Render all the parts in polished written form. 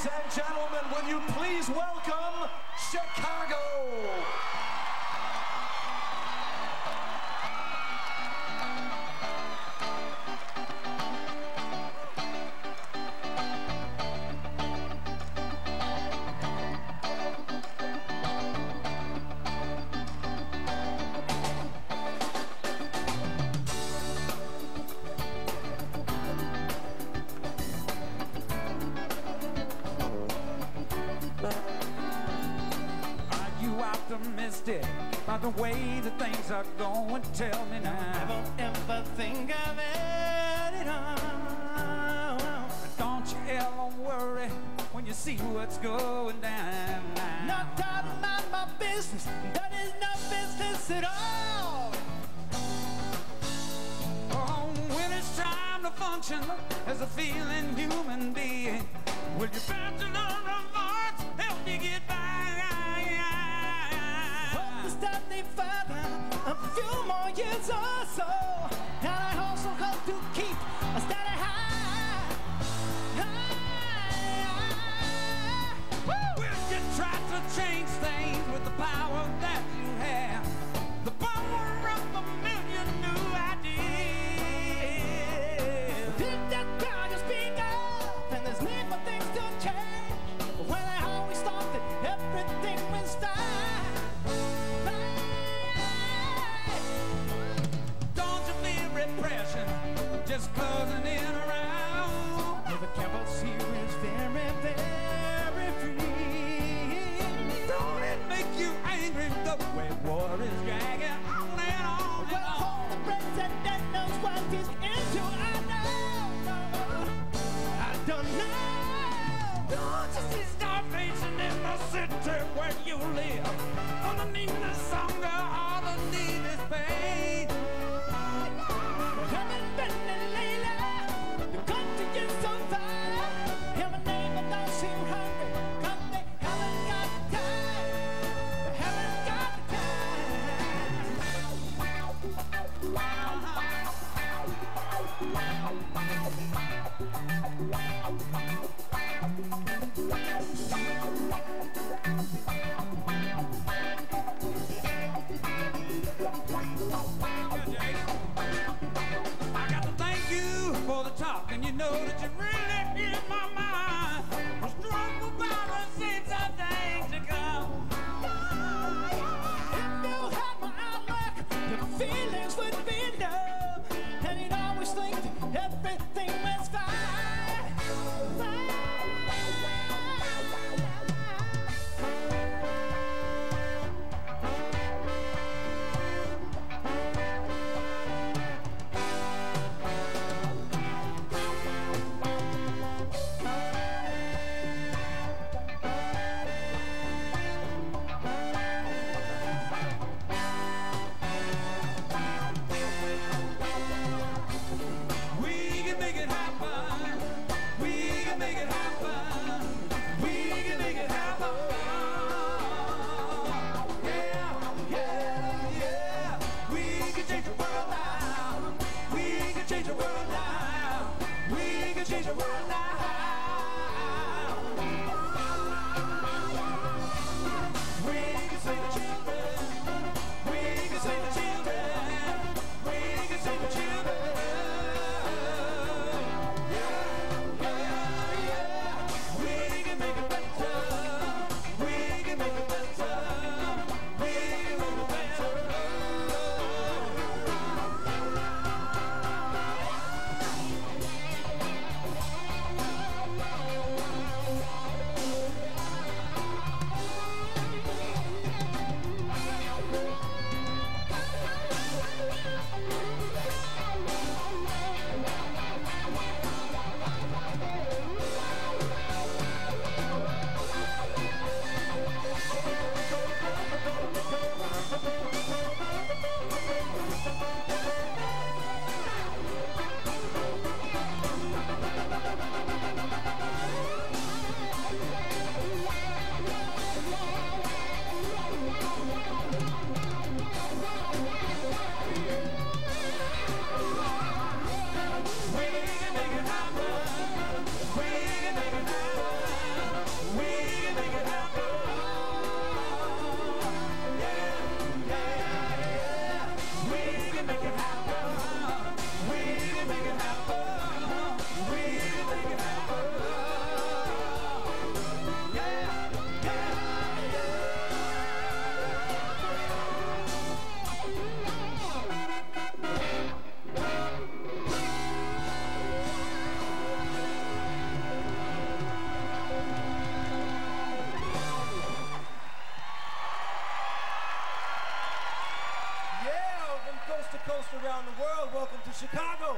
Ladies and gentlemen, will you please welcome Chicago? Optimistic about the way that things are going? Tell me now. Never ever think of it all. Don't you ever worry when you see what's going down now. Not talking about my business, that is no business at all. Oh, when it's time to function as a feeling human being, will your bachelor of arts help you get by? Study further, a few more years or so, and I also hope to keep a steady high. Will you try to change things with the power that you have? The power of a million new ideas. If that power just speak up, and there's need for things to change. But when I always thought that everything was fine. Repression just closing in around. The campus here is very, very free. Don't it make you angry the way war is dragging on and on? Well, the president knows what he's into. I don't know. Don't you see starvation in the city where you live? Underneath the song, all the need is pain. For the talk, and you know that you really in my mind. I'm strong about the sense of things to come. If you had my outlook, your feelings would be numb, and you'd always think that everything was fine. welcome to Chicago.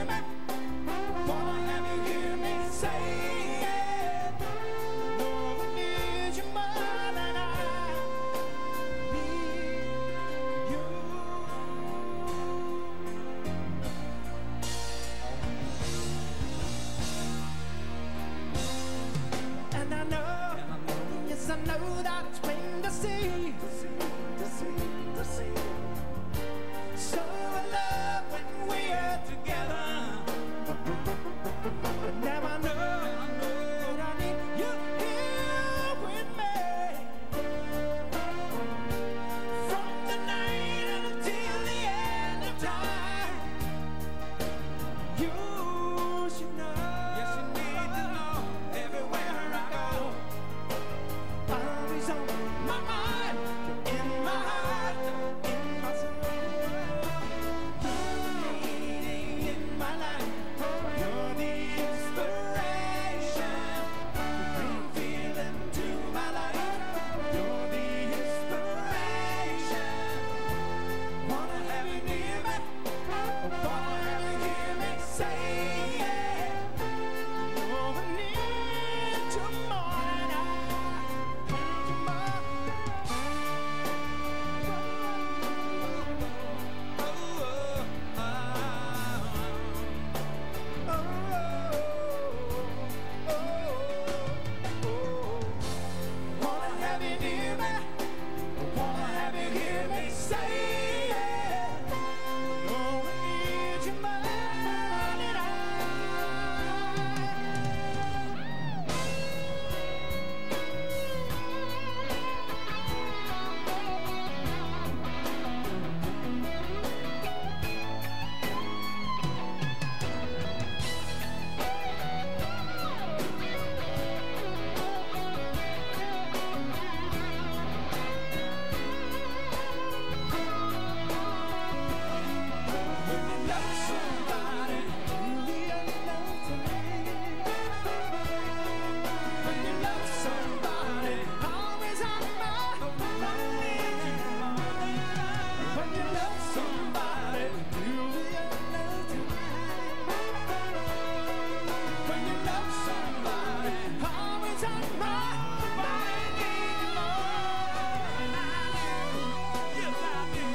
near me. Wanna have you hear me say it. Lord, I need you more than I need you. And I know, yes, I know that it's plain to see. So I love when we are together. And now I know that I need you here with me. From the night until the end of time. You should know. Yes, you need to know. Everywhere I go, Always on my mind, in my heart, in my soul. You're leading in my life. You're the inspiration. Bring feeling to my life. You're the inspiration. Wanna have you near me. Wanna have you hear me say it. Oh, I need you more than I need you more. Wanna have you near me. Wanna have you hear me say it. Oh, I need you more than I. When you love somebody, truly love tonight. When you love somebody, always on my mind. When you love somebody, truly love tonight. When you love somebody, always on my mind. Yes, I do.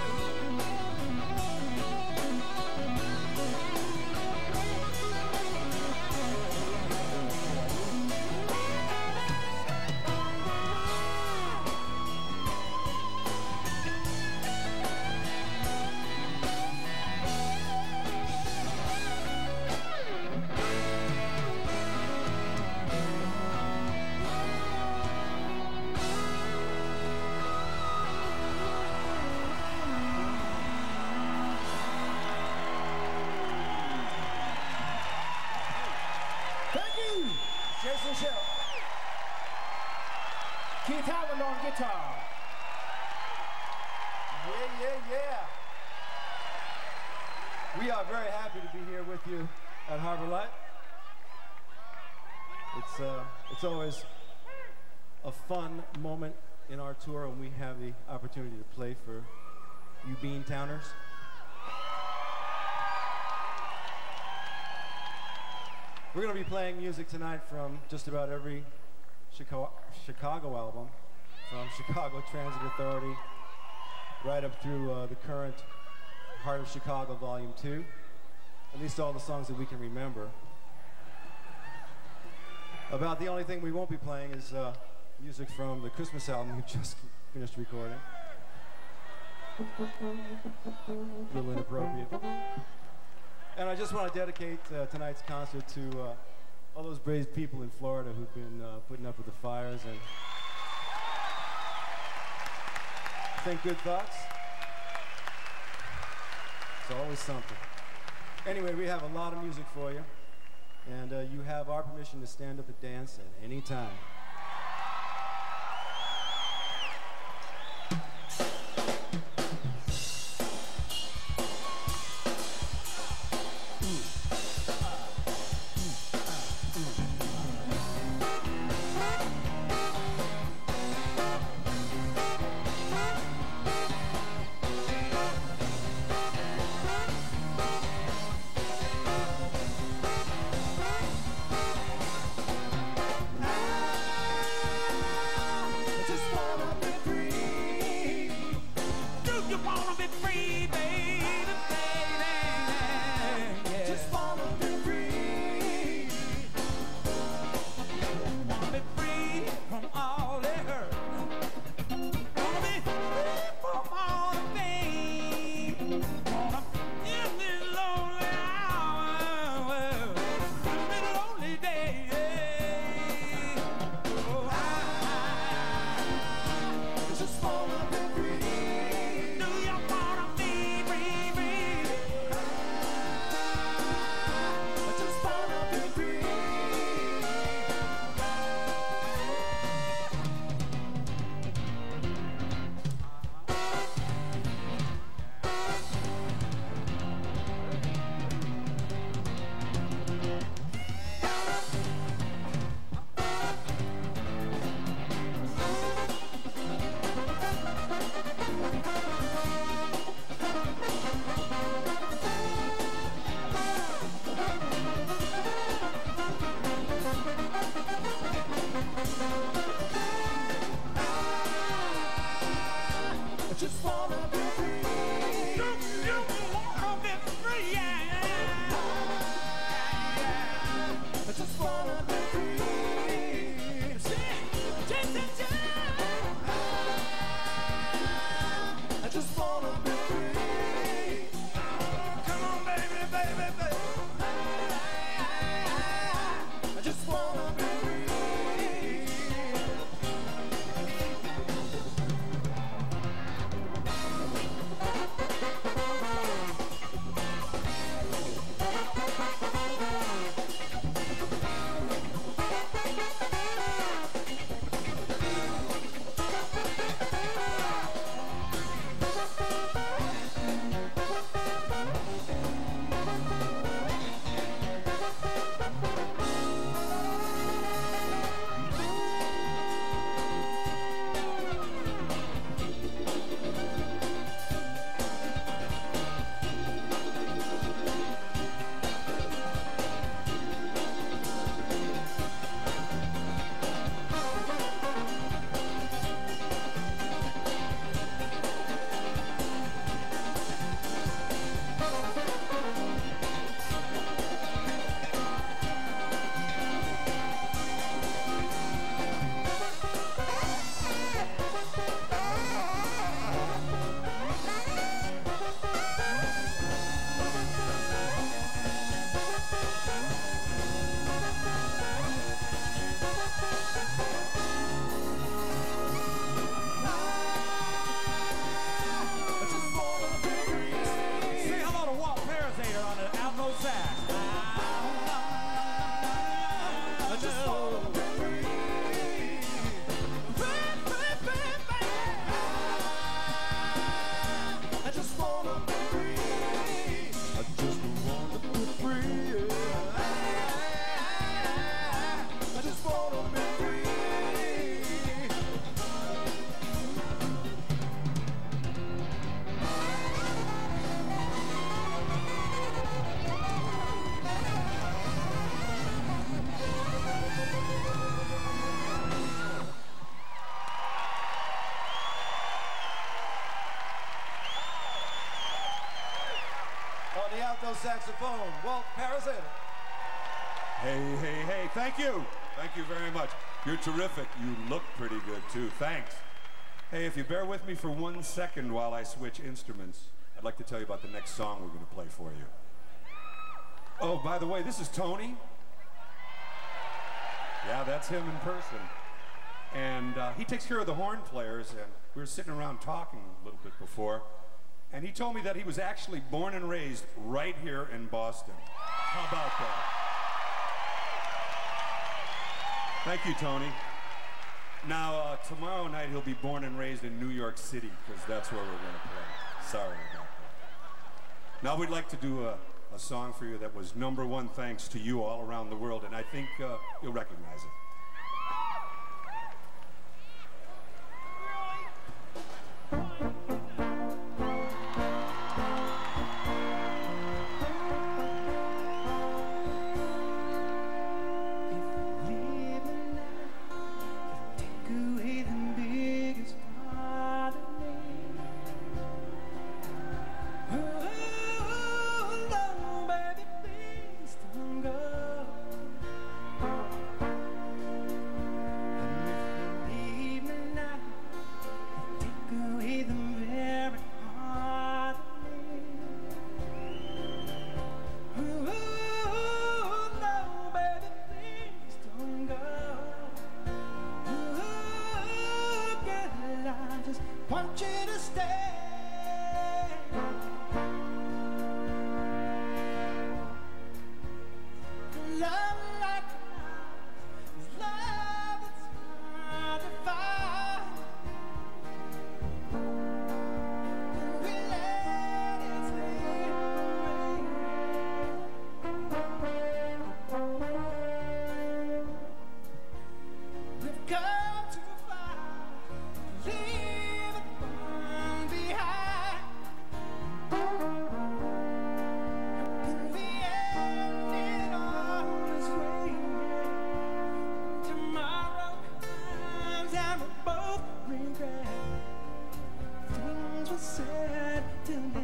Thank you, Jason Shell. Keith Howland on guitar. Yeah. We are very happy to be here with you at Harbor Light. It's always a fun moment in our tour when we have the opportunity to play for you Beantowners. We're going to be playing music tonight from just about every Chicago album, from Chicago Transit Authority right up through the current Heart of Chicago Volume 2, at least all the songs that we can remember. About the only thing we won't be playing is music from the Christmas album we just finished recording. A little inappropriate. And I just want to dedicate tonight's concert to all those brave people in Florida who've been putting up with the fires and think good thoughts. It's always something. Anyway, we have a lot of music for you, and you have our permission to stand up and dance at any time. alto sax. I just wanna be free. I just wanna be free. I just wanna be free. I just wanna be free. On the alto saxophone, Walt Parazita. Hey, hey, hey, thank you. Thank you very much. You're terrific. You look pretty good, too. Thanks. Hey, if you bear with me for 1 second while I switch instruments, I'd like to tell you about the next song we're going to play for you. Oh, by the way, this is Tony. Yeah, that's him in person. And he takes care of the horn players, and we were sitting around talking a little bit before, and he told me that he was actually born and raised right here in Boston. How about that? Thank you, Tony. Now, tomorrow night he'll be born and raised in New York City, because that's where we're going to play. Sorry about that. Now we'd like to do a song for you that was #1 thanks to you all around the world, and I think you'll recognize it. Want you to stay. Love like ours is love that's hard to find. And we let it slip away. We've come too far to leave it behind. Can we end it all this way? Tomorrow comes and we both regret things we said today.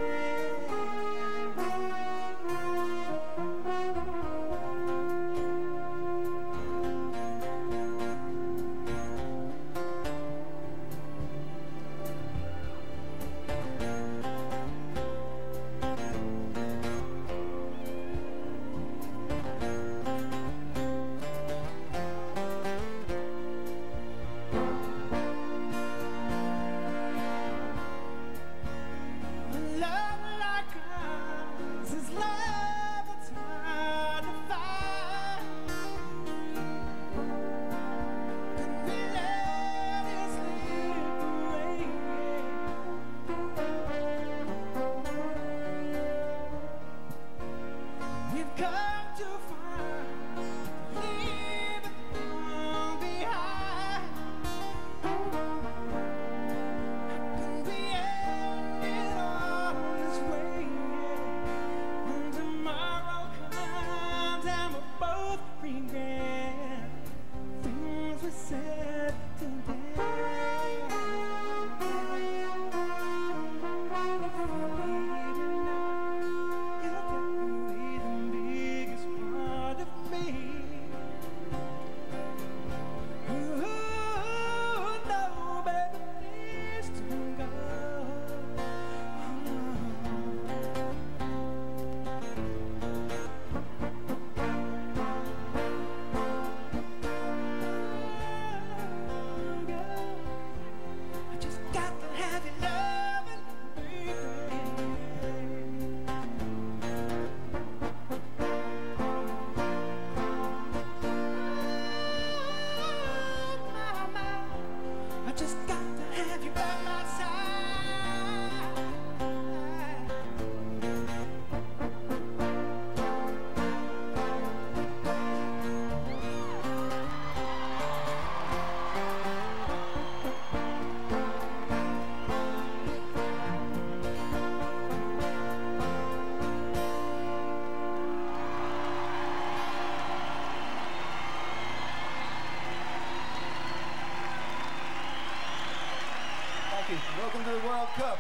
Love like ours is love that's hard to find. Can we let it slip away? We've come too far to leave it all behind. Can we end it all this way? When tomorrow comes and we both regret things we said today. If you leave me now, you'll take away the biggest up.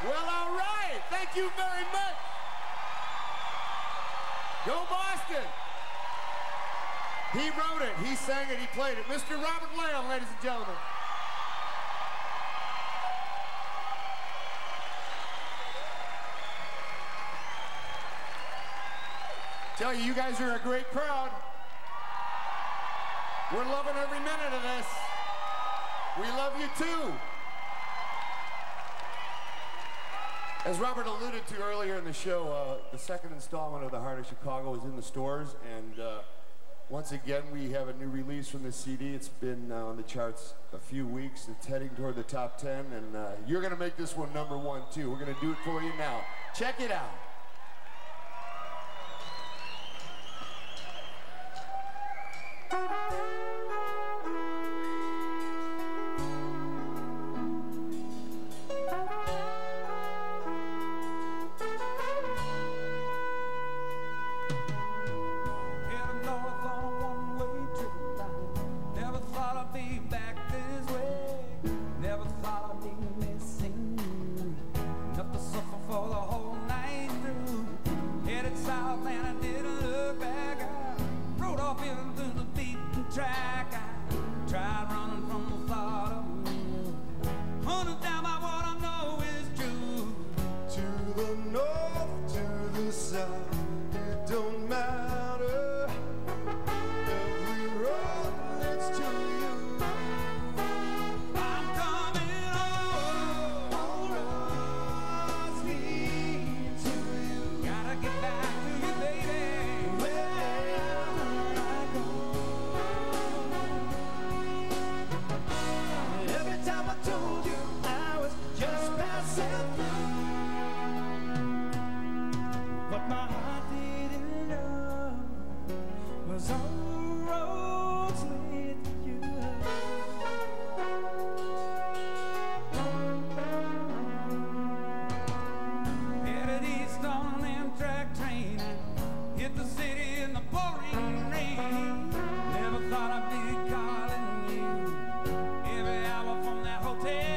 Well, all right. Thank you very much. Go Boston. He wrote it, he sang it, he played it. Mr. Robert Lamb, ladies and gentlemen. Tell you, you guys are a great crowd. We're loving every minute of this. We love you too. As Robert alluded to earlier in the show, the second installment of The Heart of Chicago is in the stores, and once again, we have a new release from this CD. It's been on the charts a few weeks. It's heading toward the top 10, and you're gonna make this one #1 too. We're gonna do it for you now. Check it out. Never thought I'd be calling you every hour from that hotel.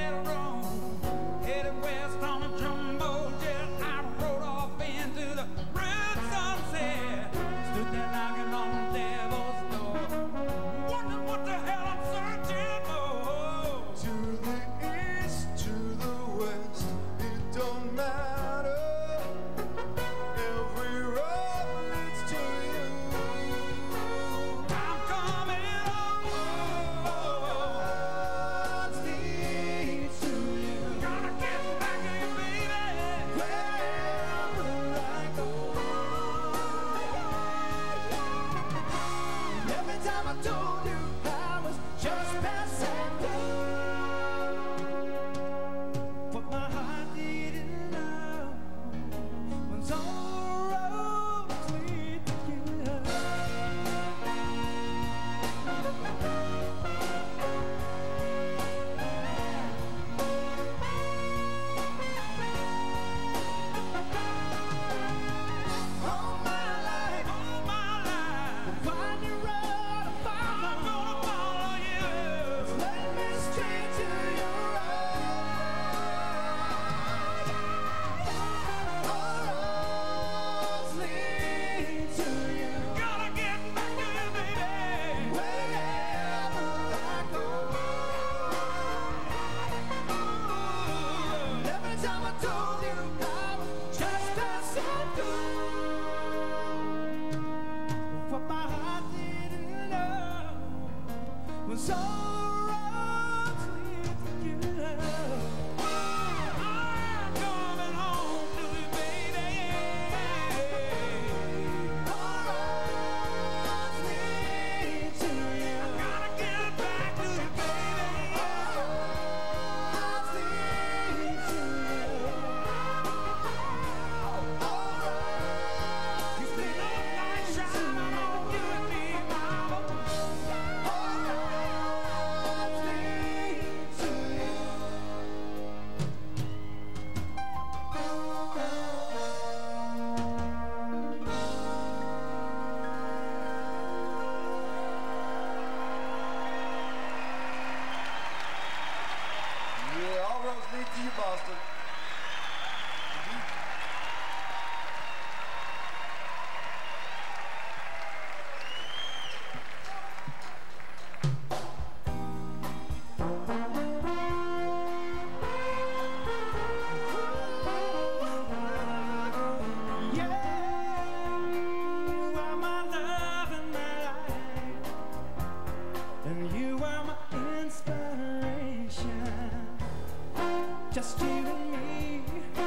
just you and me,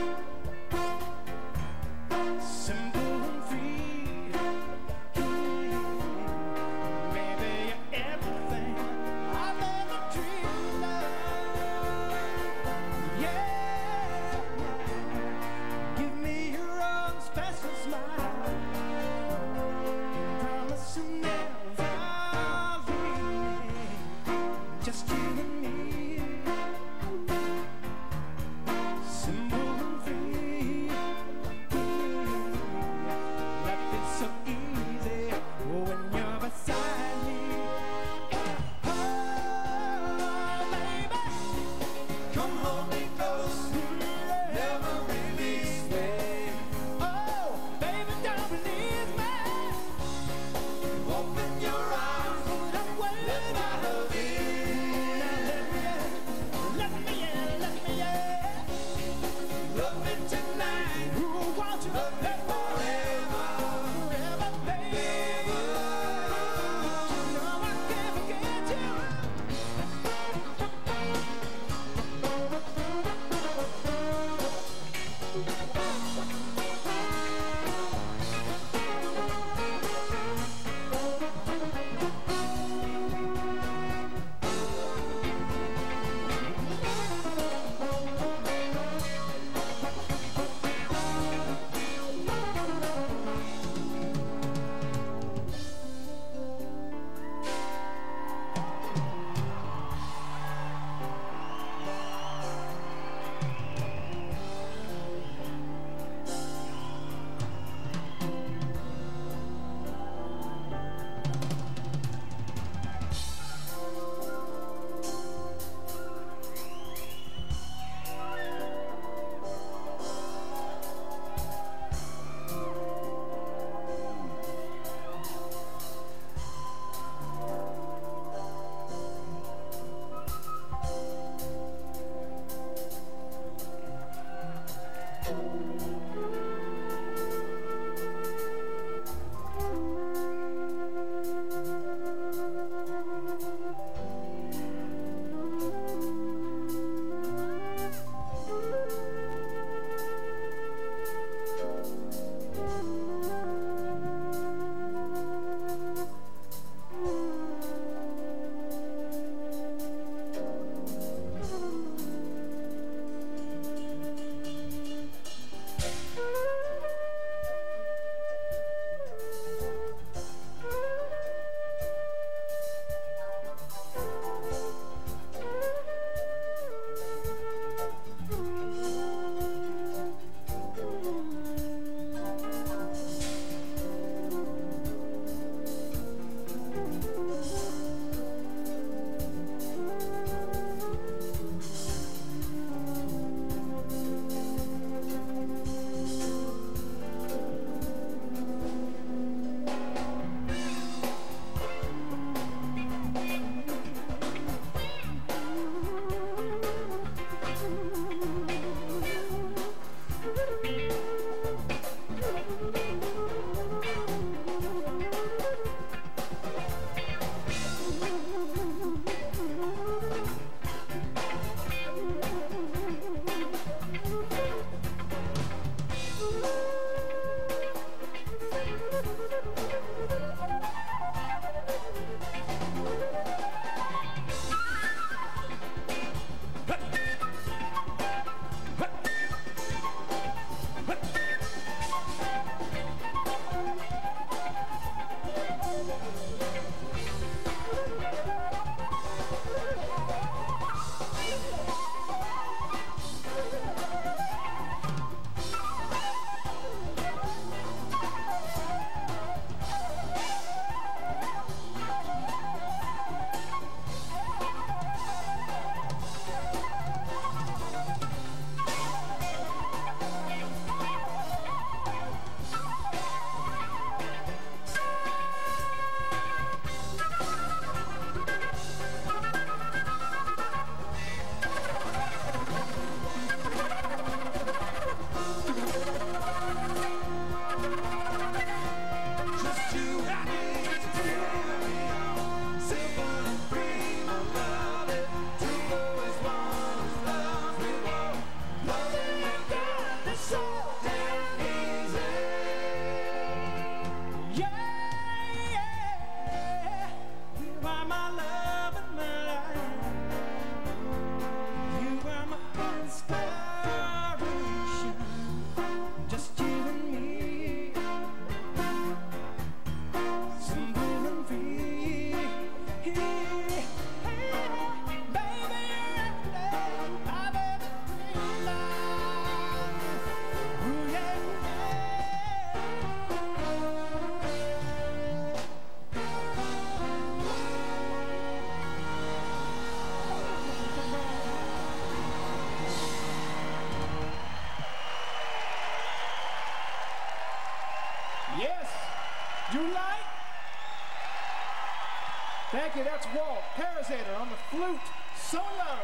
simple and free. Maybe you're everything I've ever dreamed of. Yeah, give me your own special smile. Promise you'll never leave. Just you and me. Simple and free. Life is so easy when you're beside me. Oh, baby, Come hold me close, never release me. oh, baby, don't release me. Open your arms, Don't wait. let my love in. Let me in, let me in. Love me tonight, Who wants you? love me forever. Forever, baby. You know I can't forget you. You like? Thank you. That's Walt Parazator on the flute solo.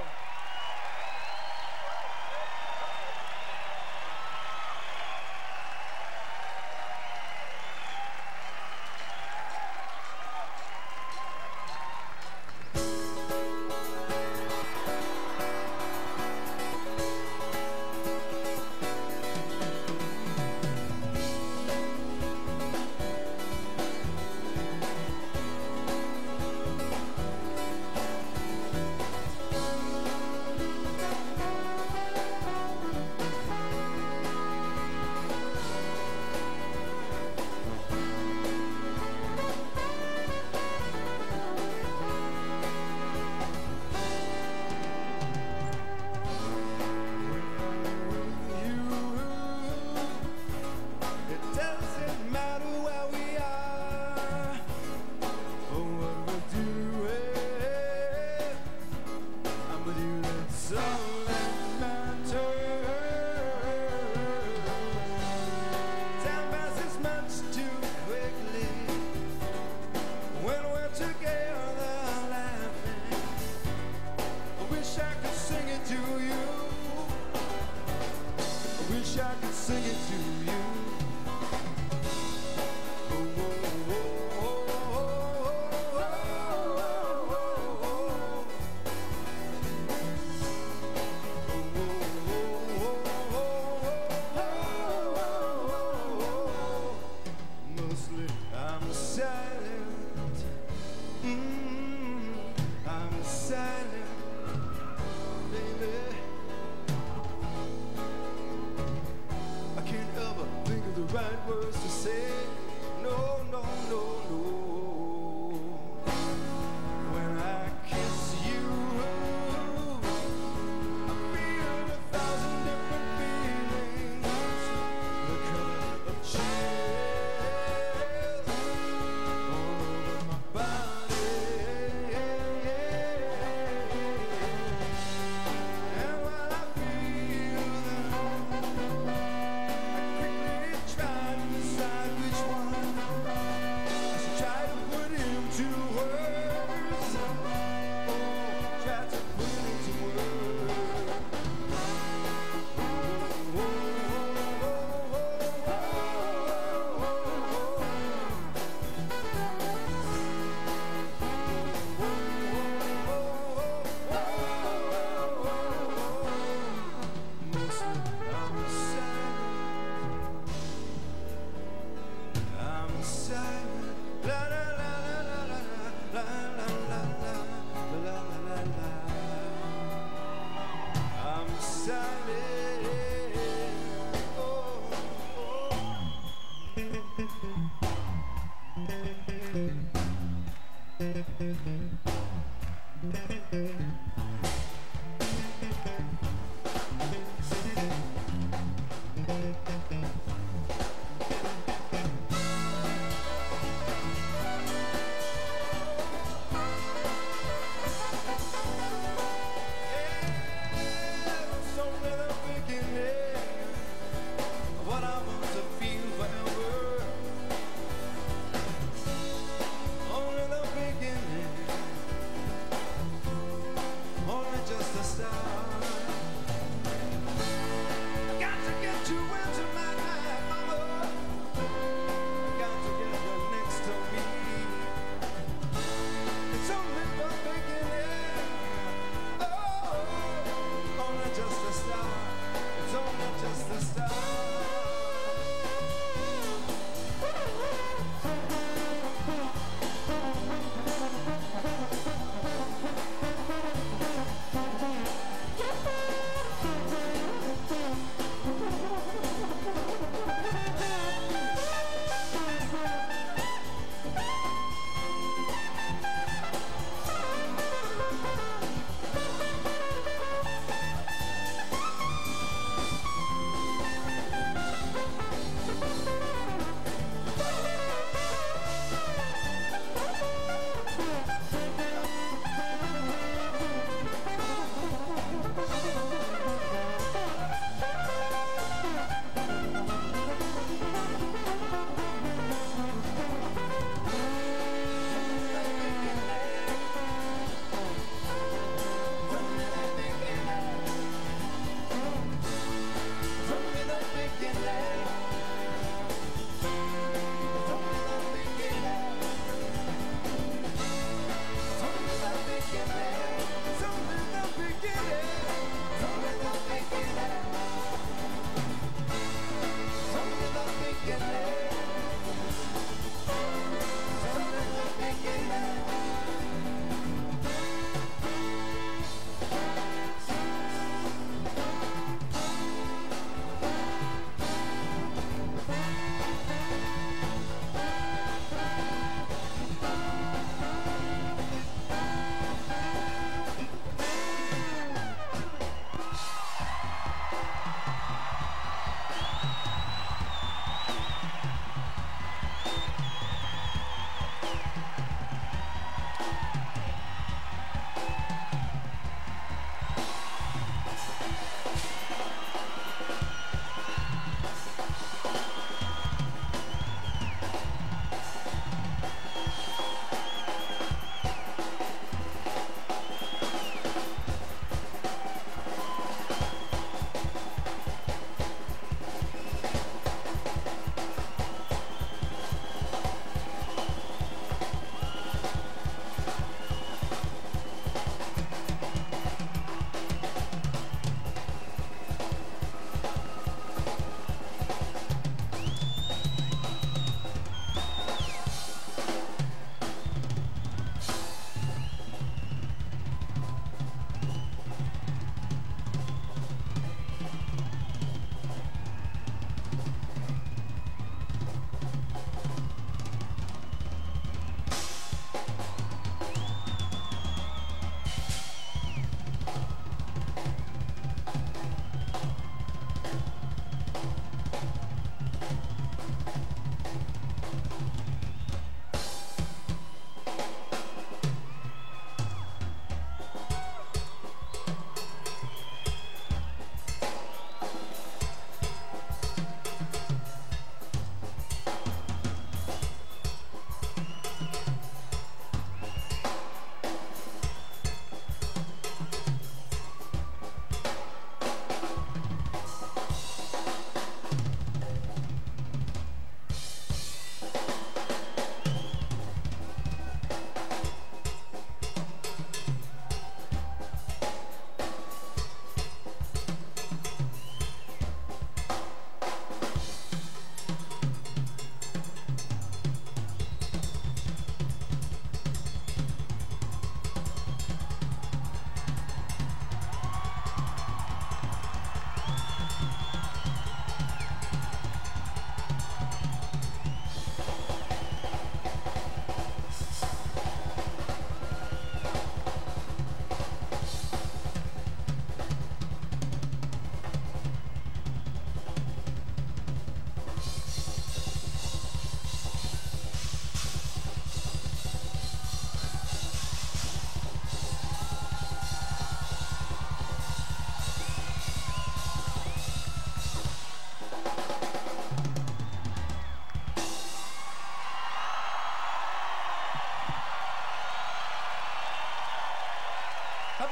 I can't ever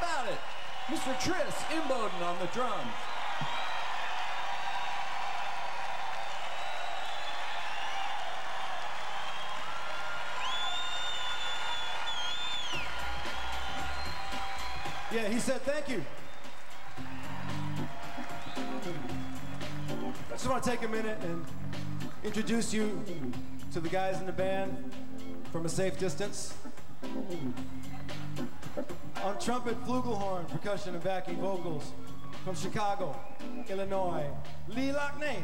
about it? Mr. Tris Imboden on the drums. Yeah, he said thank you. I just want to take a minute and introduce you to the guys in the band from a safe distance. On trumpet, flugelhorn, percussion, and backing vocals from Chicago, Illinois, Lee Lockney.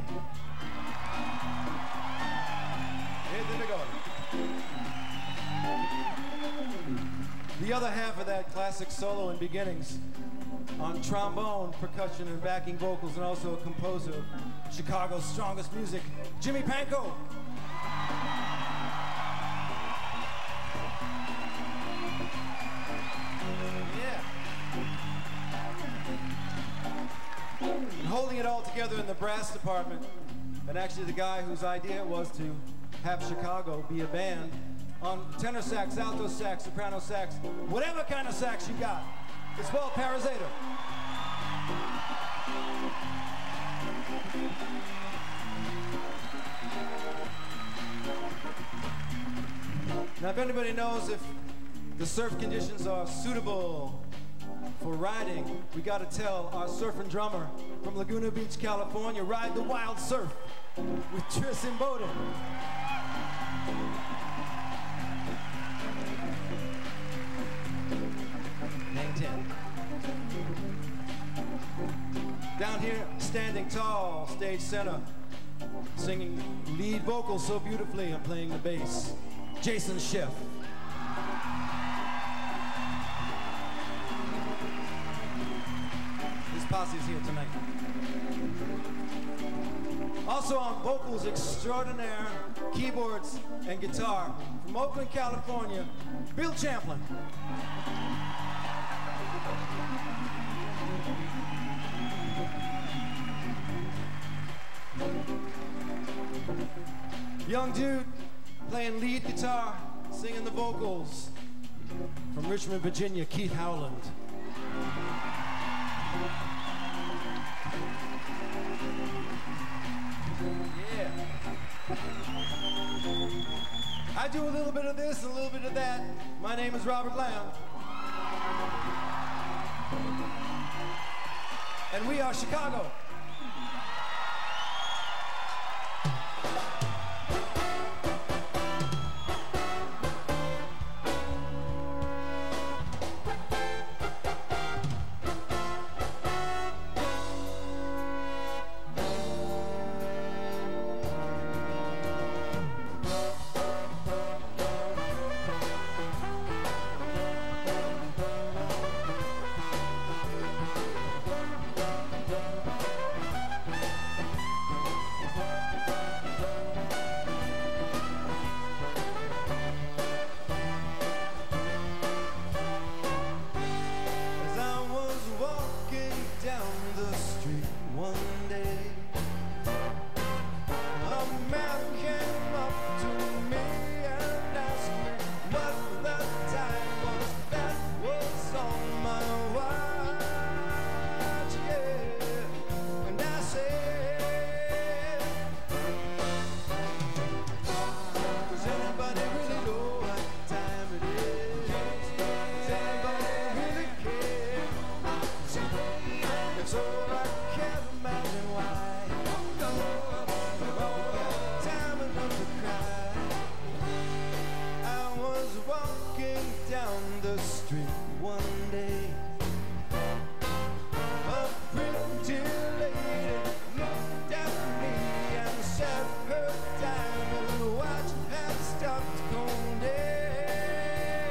Here they go. The other half of that classic solo and beginnings on trombone, percussion, and backing vocals, and also a composer of Chicago's strongest music, Jimmy Pankow. And holding it all together in the brass department, and actually the guy whose idea it was to have Chicago be a band, on tenor sax, alto sax, soprano sax, whatever kind of sax you got, it's Paul Parazaider. Now, if anybody knows if the surf conditions are suitable for riding, we got to tell our surfing drummer from Laguna Beach, California, ride the wild surf with Tris Imboden. Hang 10. Down here, standing tall, stage center, singing lead vocals so beautifully and playing the bass, Jason Schiff. His posse's here tonight. Also on vocals extraordinaire, keyboards and guitar, from Oakland, California, Bill Champlin. Young dude playing lead guitar, singing the vocals, from Richmond, Virginia, Keith Howland. Yeah. I do a little bit of this, a little bit of that. My name is Robert Lamb. And we are Chicago.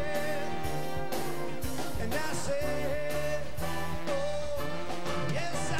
Yes,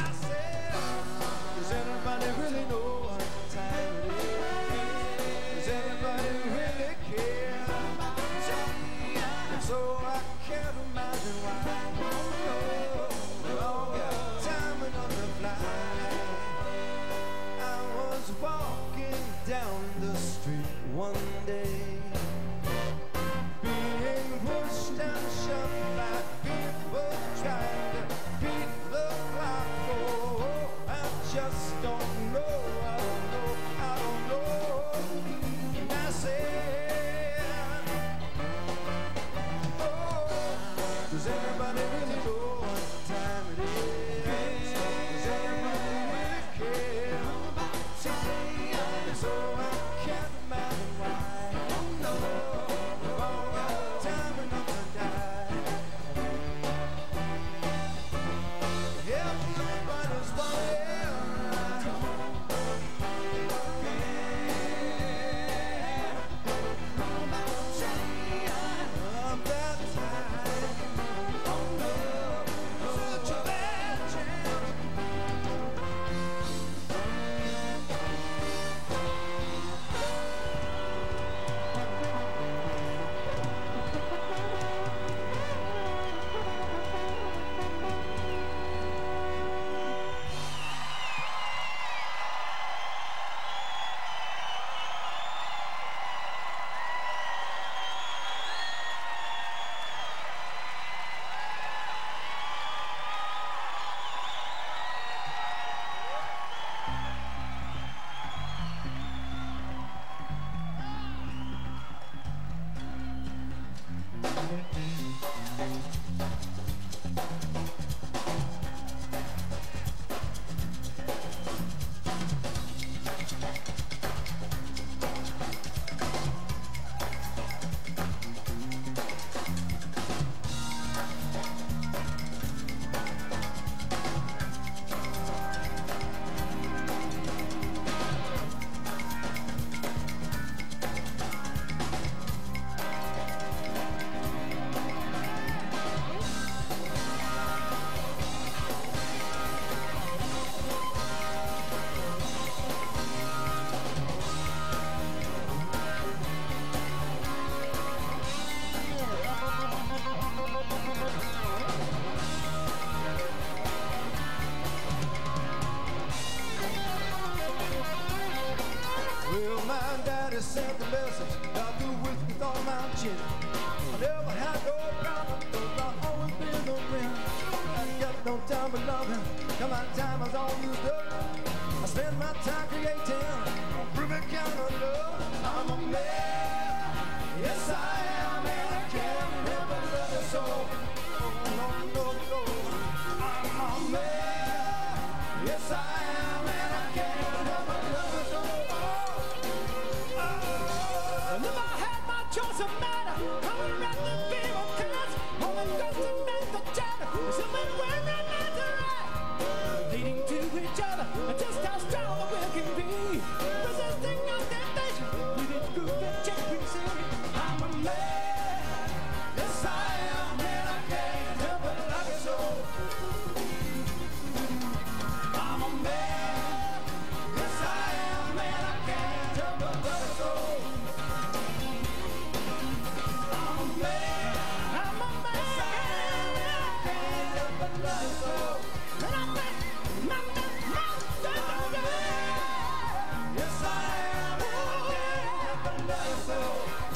sent the message, got through with all my chin. I never had no problem, though I've always been around. I got no time for loving, now my time is all used up. I spend my time creating a perfect kind of love. I'm a man, yes I am, and I can't never love you so. Oh, no, no, no. I'm a man, yes I am, and I can't never love you so. And if I had my choice of matter, I would rather be with cats. All the girls to make the chatter, something when they're not right. Leading to each other, and just how strong the will can be. Resisting our temptation, with its group of JPC. I'm a man, yes I am, and I can't help but love you so. I'm a man, yes I am, and I can't help but love you so. I'm a man, yes I am, and I can't help but love you so. And I'm back, yes I am, and I can't help but love you so.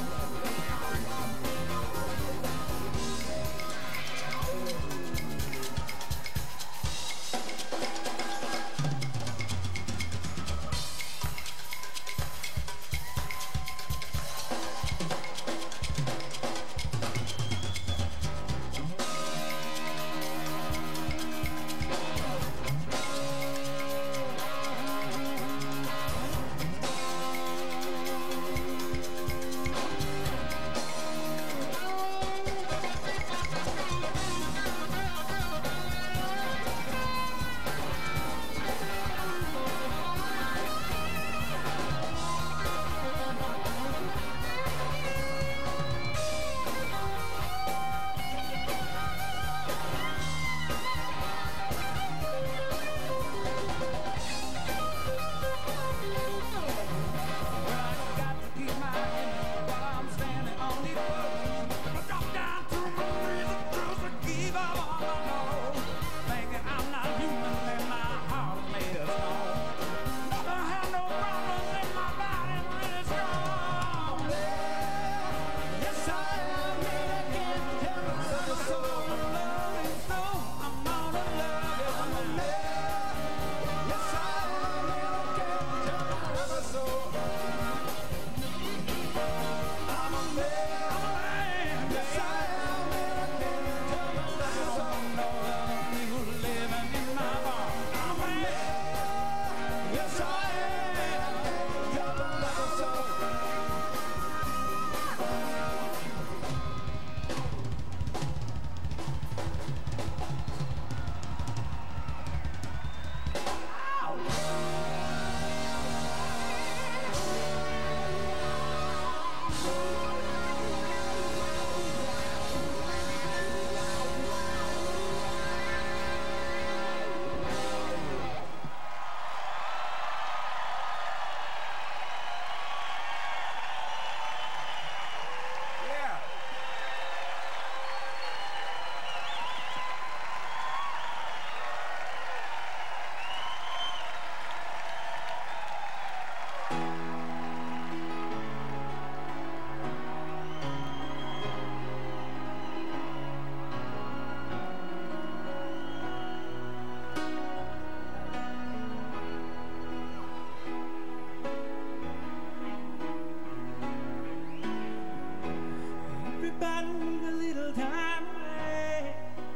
Everybody need a little time away.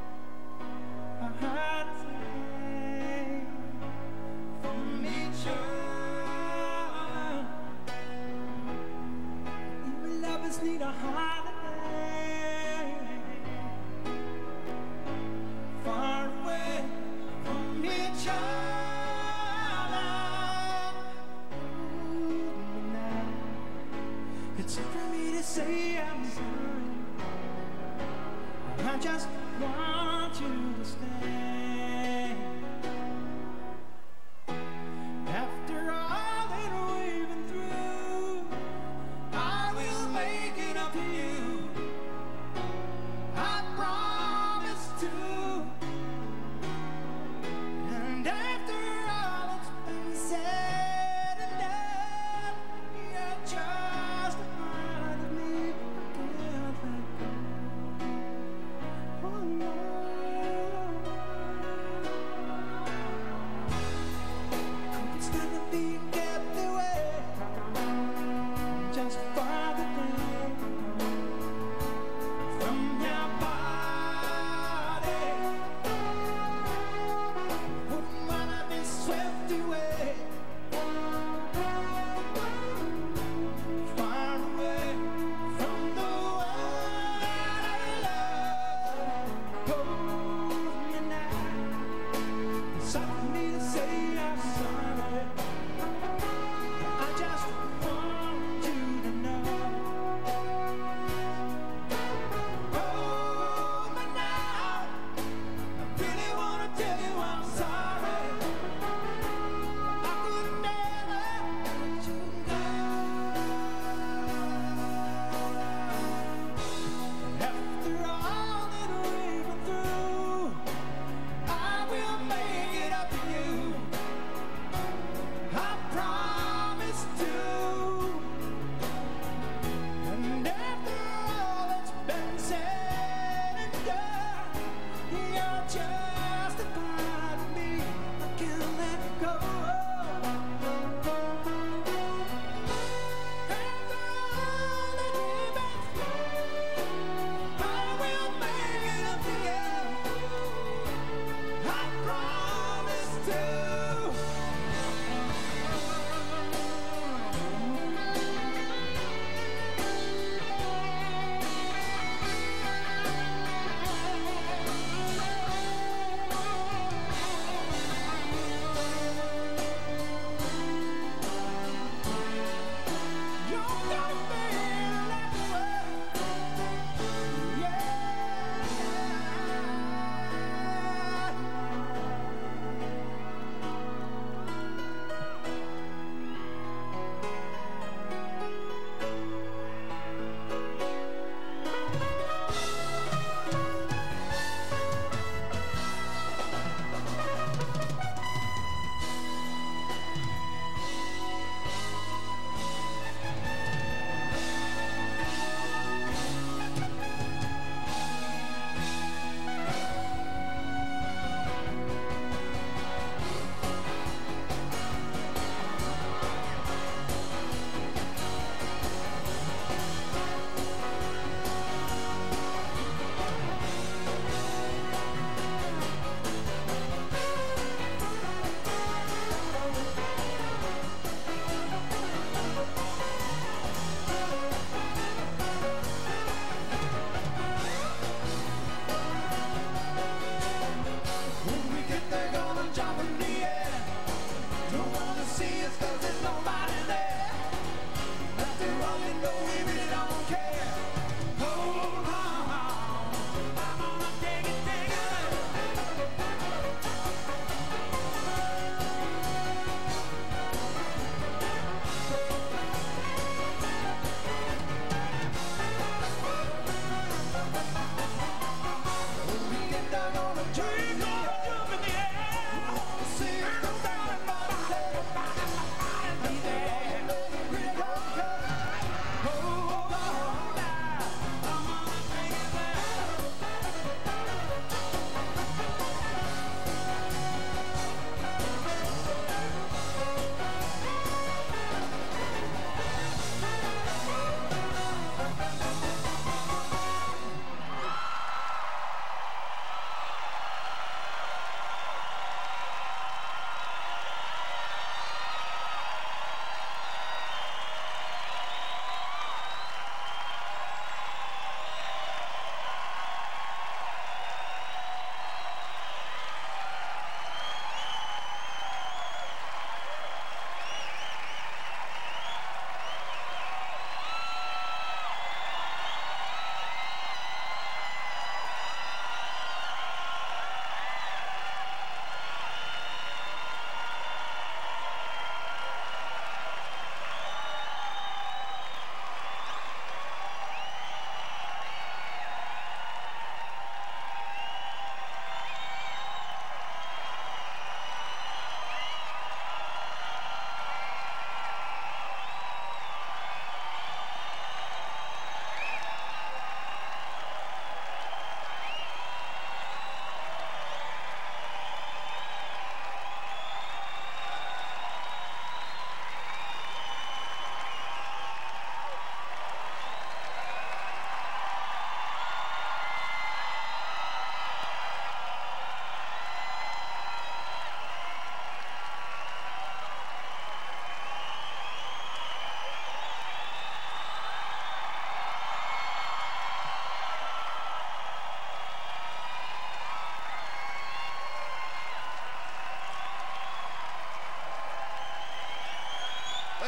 Our hearts away from each other. Even lovers need a holiday. Far away from each other. Ooh, now it's for me to say I'm sorry.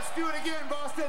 Let's do it again, Boston.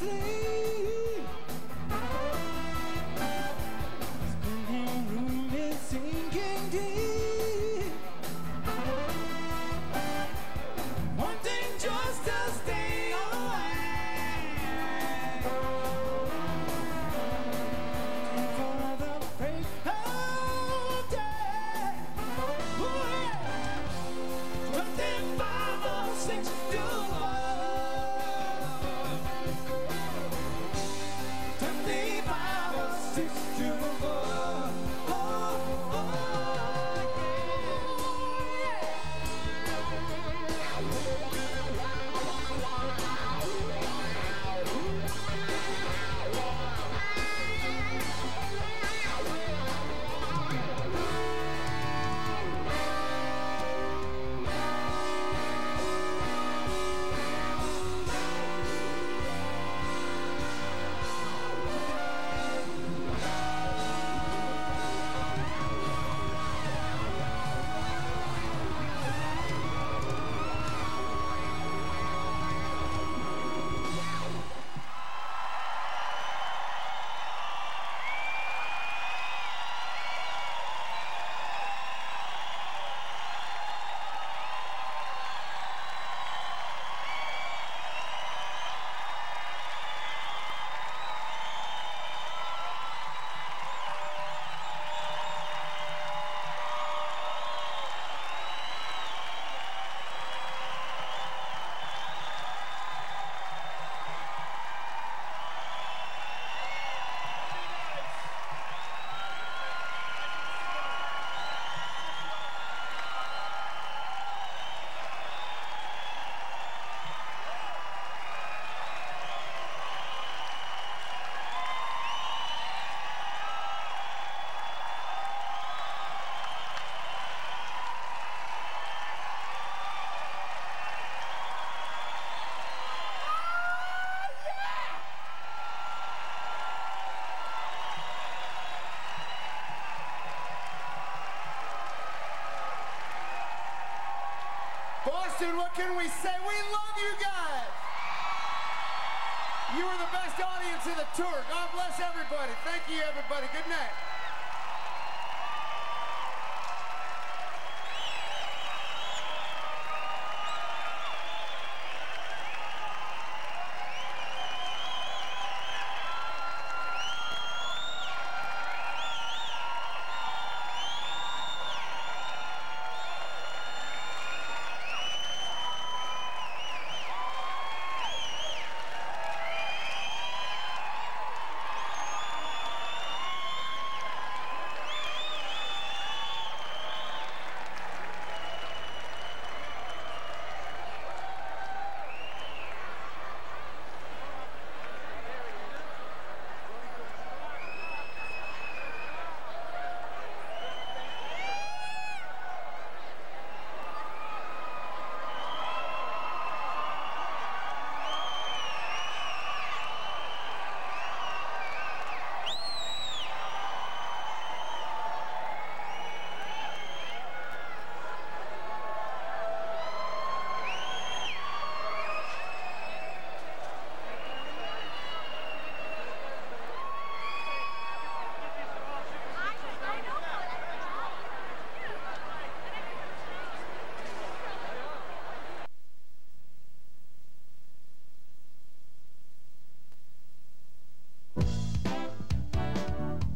sleep. Spinning room is sinking deep. Wanting just to stay away. For the break of day. Ooh, yeah. 25 or 6 to 25 or 6 to 4. Oh, oh, Boston, what can we say? We love you guys. You were the best audience in the tour. God bless everybody. Thank you, everybody. Good night.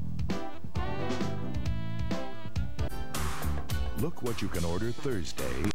Look what you can order Thursday